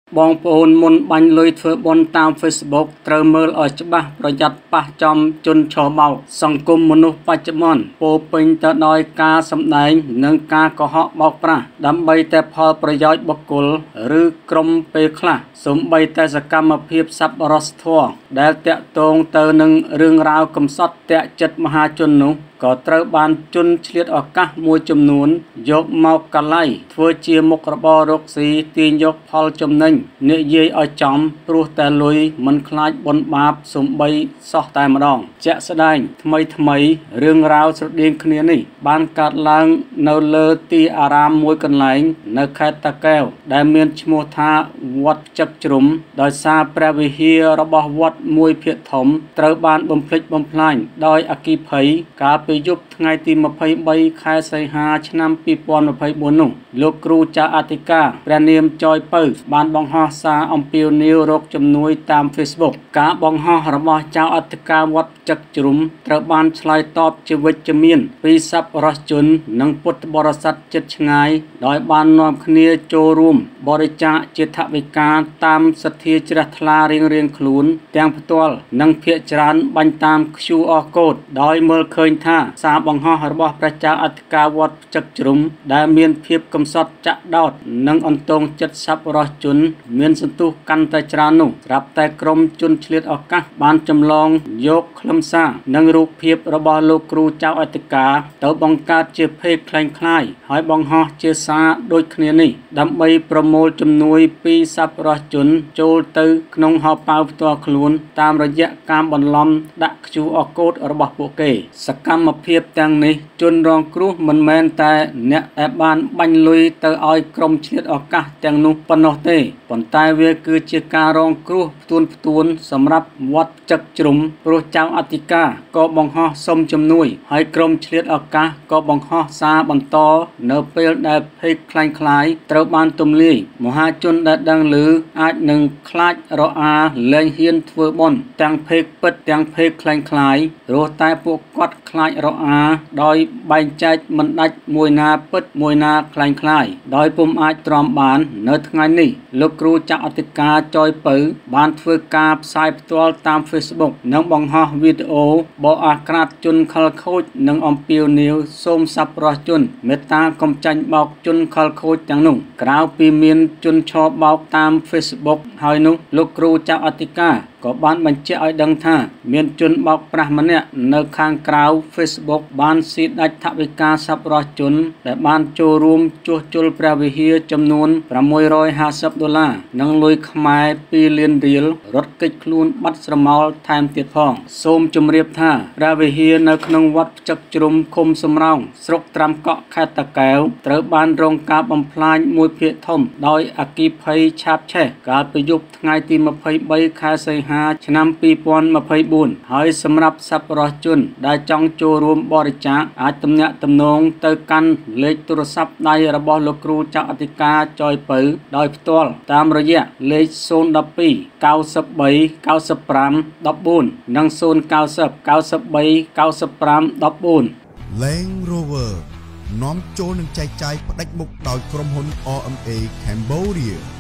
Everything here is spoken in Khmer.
បងប្អូនមុនបាញ់លុយធ្វើបុណ្យតាម Facebook ត្រូវមើលឲ្យច្បាស់ប្រយ័ត្នប៉ះចំជនឆោបោកសង្គមមនុស្សបច្ចុប្បន្នពោពេញទៅដោយការសម្ដែងនិងការកុហកបោកប្រាស់ដើម្បីតែផលប្រយោជន៍បុគ្គលឬក្រុមពេលខ្លះសូម្បីតែសកម្មភាពសប្បុរសធម៌ដែលតាក់ទងទៅនឹងរឿងរ៉ាវកំសត់តាក់ចិត្តមហាជននោះក៏ត្រូវបានជនឆ្លៀតឱកាសមួយចំនួនយកមកកលៃធ្វើជាមុខរបររកស៊ីទាញយកផលចំណេញនិយាយឲ្យចំព្រោះតែលុយមិនខ្លាចបុណ្យបាបសំបីសោះតែម្ដងជាក់ស្ដែងថ្មីរឿងរ៉ាវស្រដៀងគ្នានេះបានកើតឡើងនៅលើទីអារាមមួយកន្លែងនៅខេត្តតាកែវដែលមានឈ្មោះថាវត្តចឹកជ្រុំដោយសារព្រះវិហាររបស់វត្តមួយភាគធំត្រូវបានបំផ្លិចបំផ្លាញដោយអគ្គិភ័យកាលពីយប់ថ្ងៃទី23ខែសីហាឆ្នាំ2024នោះលោកគ្រូចៅអធិការព្រះនាមចយពៅបានបង្ហោះសារអំពាវនាវរកជំនួយតាម Facebook ការបង្ហោះរបស់ចៅអធិការវត្តចឹកជ្រុំត្រូវបានឆ្លើយតបជាវិជ្ជមានពីសប្បុរសជននិងពុទ្ធបរិស័ទជិតឆ្ងាយដោយបាននាំគ្នាចូលរួមបរិច្ចាគជាថវិកាតាមសទ្ធាជ្រះថ្លារៀងៗខ្លួនទាំងផ្ទាល់និងភាគច្រើនបាញ់តាម QR Code ដោយមើលឃើញថាសារបង្ហោះរបស់ព្រះចៅអធិការវត្តចឹកជ្រុំដែលមានភាពកំសត់ចាក់ដោតនិងអន្តងចិត្តសប្បុរសជនមានសន្ទុះកាន់តែច្រើននោះស្រាប់តែក្រុមជនឆ្លៀតឱកាសបានចម្លងយកខ្លឹមសារនិងរូបភាពរបស់លោកគ្រូចៅអធិការទៅបង្កើតជាเพจคล้ายៗហើយបង្ហោះជាសារដូចគ្នានេះដើម្បីប្រមូលជំនួយពីសប្បុរសជនចូលទៅក្នុងហោប៉ៅផ្ទាល់ខ្លួនតាមរយៈការបន្លំដាក់ QR Code របស់ពួកគេសកម្មភាពទាំងនេះជនរងគ្រោះមិនមែនតែអ្នកដែលបានបាញ់លុយទៅឲ្យក្រុមឆ្លៀតឱកាសទាំងនោះប៉ុណ្ណោះទេប៉ុន្តែវាគឺជាការរងគ្រោះផ្ទួនសម្រាប់វត្តចឹកជ្រុំព្រោះចៅអធិការក៏បង្ហោះសុំជំនួយហើយក្រុមឆ្លៀតឱកាសក៏បង្ហោះសារបន្តនៅពេលដែលเพจคล้ายៗត្រូវបានទម្លាយមហាជនដែលដឹងឮអាចនឹងខ្លាចរអាលែងហ៊ានធ្វើបុណ្យទាំងเพจពិតទាំងเพจคล้ายៗព្រោះតែពួកគាត់ខ្លាចរអាដោយបែងចែកមិនដាច់មួយណាពិតមួយណាคล้ายៗដោយពុំអាចទ្រាំបាននៅថ្ងៃនេះលោកគ្រូចៅអធិការចយពៅបានធ្វើការផ្សាយផ្ទាល់តាម Facebook និងបង្ហោះវីដេអូបកអាក្រាតជនខិលខូចនិងអំពាវនាវសូមសប្បុរសជនមេត្តាកុំចាញ់បោកជនខិលខូចទាំងនោះក្រៅពីមានជនឆោបោកតាម Facebook ហើយនោះលោកគ្រូចៅអធិការក៏បានបញ្ជាក់ឲ្យដឹងថាមានជនបោកប្រាស់ម្នាក់នៅខាងក្រៅ Facebook បានស៊ីដាច់ថវិកាសប្បុរសជនដែលបានចូលរួមជួសជុលព្រះវិហារចំនួន$650និងលុយខ្មែរ2លានរៀលរត់គេចខ្លួនបាត់ស្រមោលថែមទៀតផងសូមជម្រាបថាព្រះវិហារនៅក្នុងវត្តចឹកជ្រុំឃុំសំរោងស្រុកត្រាំកក់ខេត្តតាកែវត្រូវបានរងការបំផ្លាញមួយភាគធំដោយអគ្គិភ័យឆាបឆេះកាលពីយប់ថ្ងៃទី23ខែសីហាឆ្នាំ2024ហើយសម្រាប់សប្បុរសជនដែលចង់ចូលរួមបរិច្ចាគអាចទំនាក់ទំនងទៅកាន់លេខទូរស័ព្ទដៃរបស់លោកគ្រូចៅអធិការចយពៅដោយផ្ទាល់តាមរយៈលេខ012 93 95 14និង090 93 95 14 Land Rover នាំចូលនឹងចែកចាយផ្ដាច់មុខដោយក្រុមហ៊ុន RMA Cambodia